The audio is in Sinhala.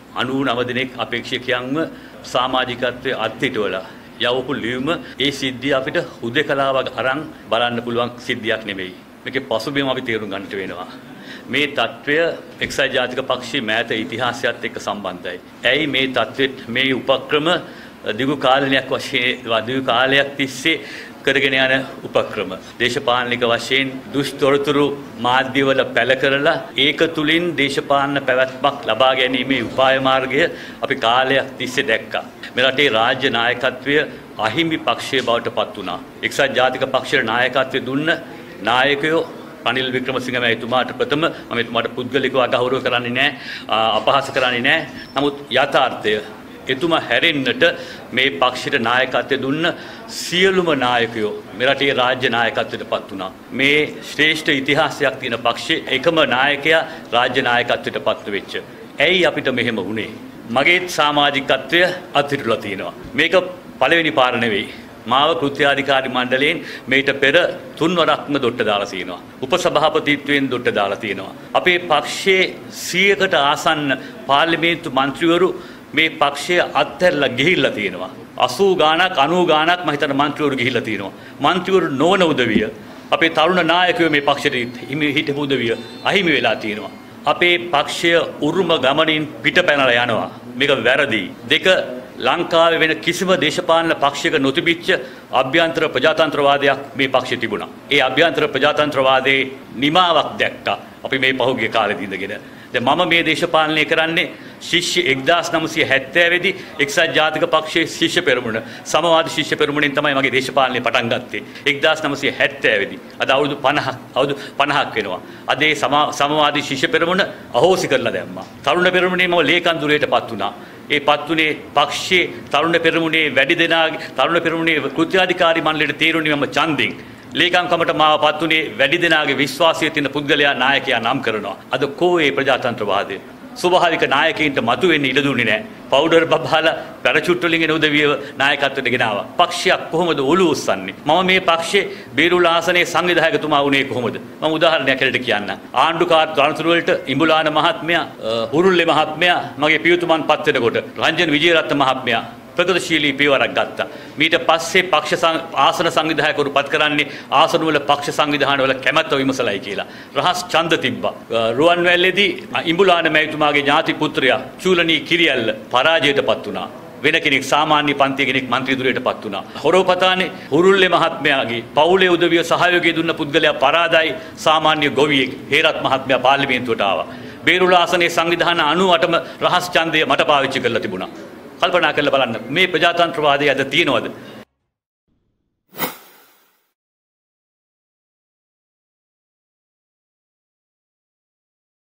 99 දිනක් අපේක්ෂකයන්ව සමාජිකත්වයේ අත්හිටවලා යවපු ලියුම ඒ සිද්ධිය අපිට හුදකලාවක් අරන් බලන්න පුළුවන් සිද්ධියක් නෙමෙයි. මේකේ පසුබිම අපි තේරුම් ගන්නට වෙනවා. මේ තත්වය එක්සත් ජාතික පක්ෂයේ මෑත ඉතිහාසයත් එක්ක සම්බන්ධයි. ඇයි මේ තත්වෙත් මේ උපක්‍රම දිගු කාලයක් තිස්සේ කරගෙන යන උපක්‍රම දේශපාලනික වශයෙන් දුෂ්තොරතුරු මාධ්‍යවල පැල කරලා ඒක තුලින් දේශපාලන පැවැත්මක් ලබා ගැනීමේ උපාය මාර්ගය අපි කාලයක් තිස්සේ දැක්කා. මේ රටේ රාජ්‍ය නායකත්වය අහිමි පක්ෂයේ බවට පත් වුණා. එක්සත් ජාතික පක්ෂයේ නායකත්වය දුන්න නායකයෝ රනිල් වික්‍රමසිංහ මහතුමාට ප්‍රථම මම එතුමාට පුද්ගලිකව අගෞරව කරන්නේ නැහැ, අපහාස කරන්නේ නැහැ. නමුත් යථාර්ථය එතුමා හැරෙන්නට මේ පක්ෂයට නායකත්වය දුන්න සියලුම නායකයෝ මේ රටේ රාජ්‍ය නායකත්වයට පත් වුණා. මේ ශ්‍රේෂ්ඨ ඉතිහාසයක් තියෙන පක්ෂයේ එකම නායකයා රාජ්‍ය නායකත්වයට පත් වෙච්ච. ඇයි අපිට මෙහෙම වුනේ? මගේ සමාජිකත්වය අත්හිටුලා තියෙනවා. මේක පළවෙනි පාර නෙවෙයි. මාව කෘත්‍යාධිකාරී මණ්ඩලයෙන් මේට පෙර 3 වරක්ම දොට්ට දාලා තියෙනවා. උපසභාපතිත්වයෙන් දොට්ට දාලා තියෙනවා. අපේ පක්ෂයේ 100කට ආසන්න පාර්ලිමේන්තු මන්ත්‍රීවරු මේ පක්ෂය අත්හැරලා ගිහිල්ලා තියෙනවා. 80 ගාණක් 90 ගාණක් මම හිතන මන්ත්‍රීවරු ගිහිල්ලා තියෙනවා. මන්ත්‍රීවරු නොවන උදවිය අපේ තරුණ නායකයෝ මේ පක්ෂයට හිටපු උදවිය අහිමි වෙලා තියෙනවා. අපේ පක්ෂය උරුම ගමනින් පිටපැනලා යනවා. මේක වැරදි. දෙක ලංකාවේ වෙන කිසිම දේශපාලන පක්ෂයක නොතිබිච්ච අභ්‍යන්තර ප්‍රජාතන්ත්‍රවාදයක් මේ පක්ෂය තිබුණා. ඒ අභ්‍යන්තර ප්‍රජාතන්ත්‍රවාදයේ නිමාවක් දැක්කා අපි මේ පහුගිය කාලෙදී ඉඳගෙන. දැන් මම මේ දේශපාලනය කරන්නේ ශිෂ්‍ය 1970 දී එක්සත් ජාතික පක්ෂයේ ශිෂ්‍ය පෙරමුණ සමවාදී ශිෂ්‍ය පෙරමුණෙන් තමයි මගේ දේශපාලනය පටන් ගත්තේ 1970 දී. අද අවුරුදු 50ක් වෙනවා. අද ඒ සමවාදී ශිෂ්‍ය පෙරමුණ අහෝසි කරලා දැම්මා. තරුණ පෙරමුණේ මම ලේකම් දුරයටපත් වුණා. ඒ පත්තුනේ පක්ෂයේ තරුණ පෙරමුණේ වැඩි දෙනාගේ තරුණ පෙරමුණේ කෘත්‍යාධිකාරී මණ්ඩලයට තීරුණේ මම ඡන්දෙන් ලේකම්කමට මාව පත්තුනේ වැඩි දෙනාගේ විශ්වාසය තියෙන පුද්ගලයා නායකයා නම් කරනවා. අද කෝ ඒ ප්‍රජාතන්ත්‍රවාදය ස්වභාවික නායකයින්ට මතු වෙන්න ඉඩ දුන්නේ නැහැ. පවුඩර් බබාලා පැරචුට් වලින් එන උදවියව නායකත්වයට ගෙනාවා. පක්ෂයක් කොහොමද ඔලුව උස්සන්නේ? මම මේ පක්ෂයේ බේරුල් ආසනයේ සංවිධායකතුමා වුණේ කොහොමද? මම උදාහරණයක් හැටියට කියන්නම්. ආණ්ඩුකාර තනතුරු වලට ඉඹුලාන මහත්මයා, හුරුල්ලේ මහත්මයා මගේ පියතුමන් පත් වෙනකොට රංජන් විජේරත්න මහත්මයා ප්‍රගතිශීලී පියවරක් ගත්තා. ඊට පස්සේ පක්ෂ ආසන සංවිධායකවරු පත් කරන්නේ ආසන වල පක්ෂ සංවිධාන වල කැමැත්ත විමසලයි කියලා. රහස් ඡන්ද තිබ්බා. රුවන්වැල්ලේදී ඉඹුලාන මැතිතුමාගේ ඥාති පුත්‍රයා චූලනී කිරියල්ල පරාජයටපත් වුණා. වෙන කෙනෙක් සාමාන්‍ය පන්ති කෙනෙක් മന്ത്രി දුරයටපත් වුණා. හොරෝපතානේ හුරුල්ලේ මහත්මයාගේ පවුලේ උදවිය සහයෝගය දුන්න පුද්ගලයා පරාදයි සාමාන්‍ය ගොවියෙක් හේරත් මහත්මයා පාර්ලිමේන්තුවට ආවා. බේරුල ආසනයේ සංවිධාන 98ම රහස් ඡන්දය මට පාවිච්චි කරලා තිබුණා. කල්පනා කරලා බලන්න මේ ප්‍රජාතන්ත්‍රවාදය අද තියෙනවද?